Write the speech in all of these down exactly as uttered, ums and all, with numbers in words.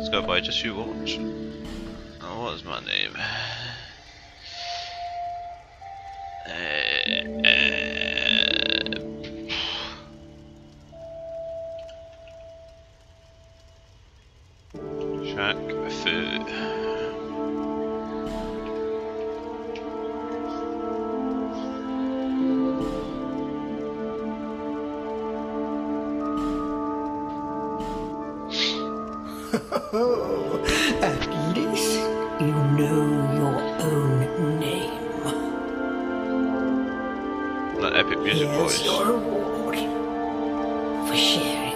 Let's go by just you watch. Oh, what is my name? Uh, uh, Shaq Fu. At least you know your own name. That epic music Here's voice. your reward for sharing.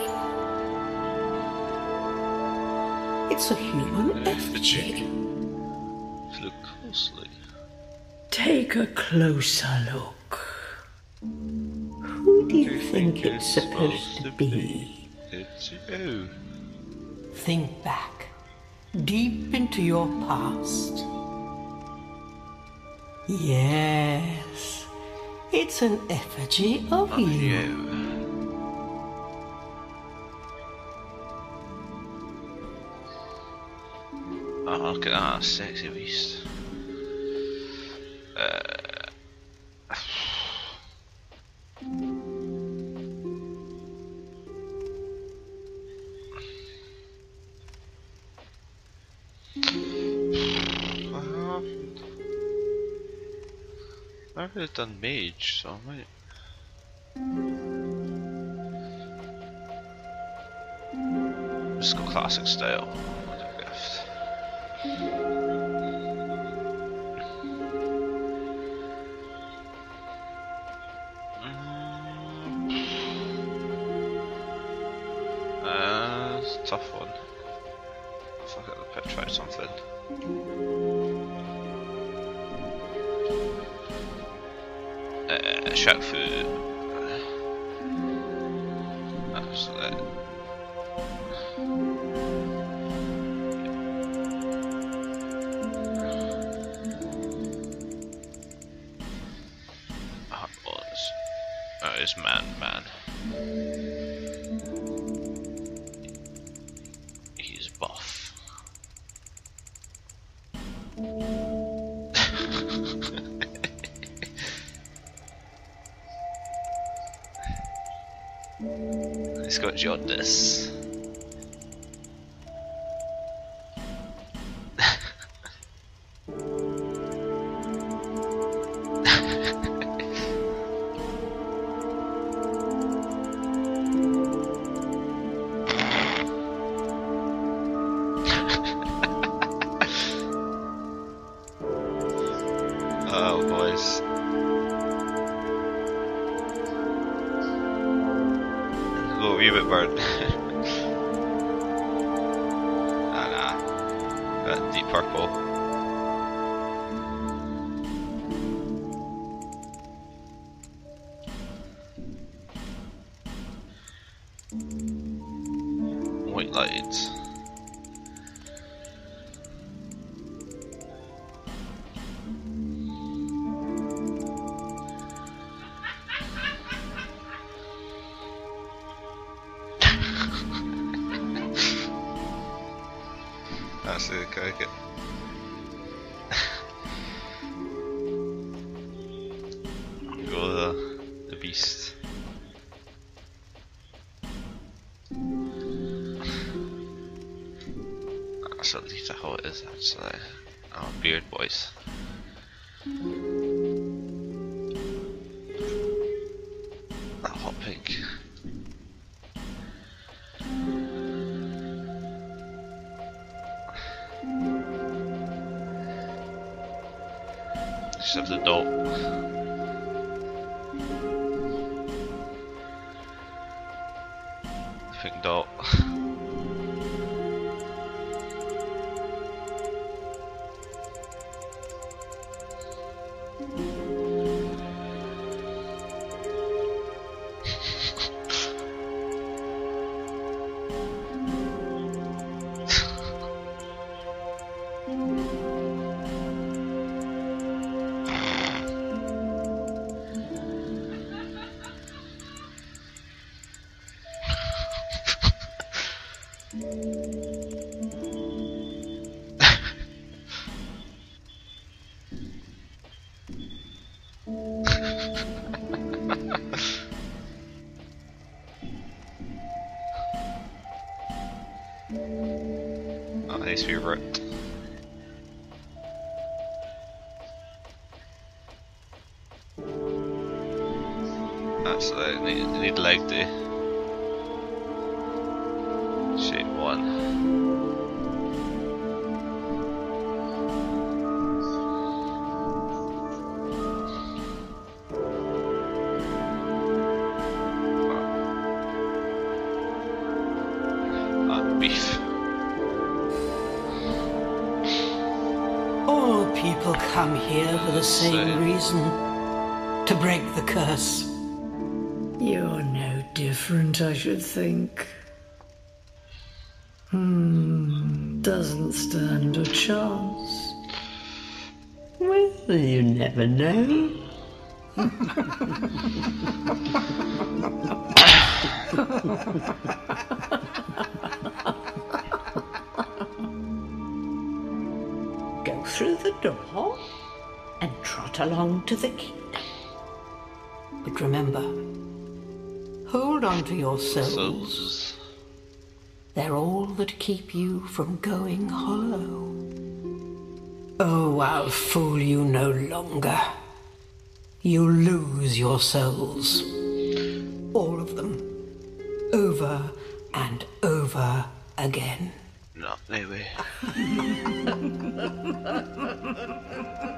It's a human effigy. Look closely. Take a closer look. Who do you think it's supposed to be? It's you. Think back, deep into your past. Yes, it's an effigy of Oh, you. you. Oh, look at that sexy beast. Uh. I've already done mage, so I might. Just go classic style. Gift. Uh, it's a tough one. Fuck it, I'll try something. Uh, Shaq Fu. That's it. That was. That is man, man. He's buff. He's got jaundice. Oh, boys. Go a wee bit burnt. Nah, nah. That deep purple. White lights. That's the cricket. Go the the beast. That's at least how it is actually. Oh, beard boys. That hot pink. Just have the dot. Pink dot. Oh, it needs to be ripped. Actually, I need, I need leg day. Shape one. Beef. All people come here for the same reason. To break the curse. You're no different, I should think. Hmm, doesn't stand a chance. Well, you never know. Go through the door and trot along to the kingdom. But remember, hold on to your souls. Souls. They're all that keep you from going hollow. Oh, I'll fool you no longer. You'll lose your souls. All of them. Over and over again. No, maybe.